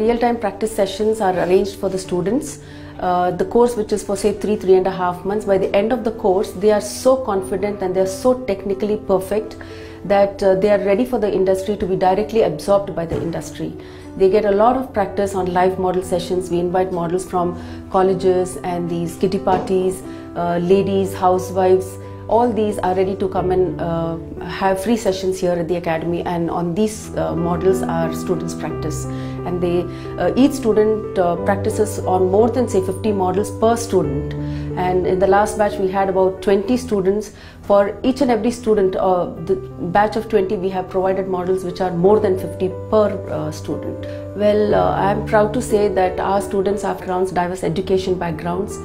real-time practice sessions are arranged for the students. The course, which is for say 3.5 months, by the end of the course they are so confident and they are so technically perfect that they are ready for the industry, to be directly absorbed by the industry. They get a lot of practice on live model sessions. We invite models from colleges and these kitty parties, ladies, housewives. All these are ready to come and have free sessions here at the academy, and on these models our students practice. And each student practices on more than say 50 models per student. And in the last batch we had about 20 students. For each and every student, the batch of 20, we have provided models which are more than 50 per student. Well, I am proud to say that our students have diverse education backgrounds.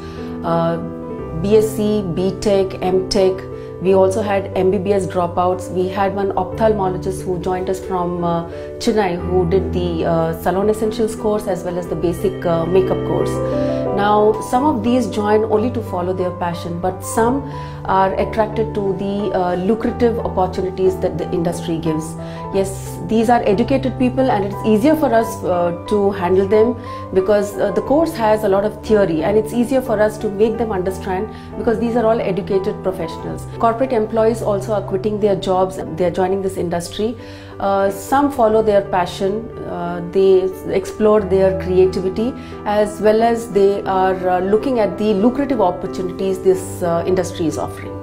BSc, BTech, MTech. We also had MBBS dropouts. We had one ophthalmologist who joined us from Chennai, who did the Salon Essentials course as well as the basic makeup course. Now, some of these join only to follow their passion, but some are attracted to the lucrative opportunities that the industry gives. Yes, these are educated people, and it's easier for us to handle them because the course has a lot of theory, and it's easier for us to make them understand because these are all educated professionals. Corporate employees also are quitting their jobs, they are joining this industry. Some follow their passion, they explore their creativity, as well as they are looking at the lucrative opportunities this industry is offering.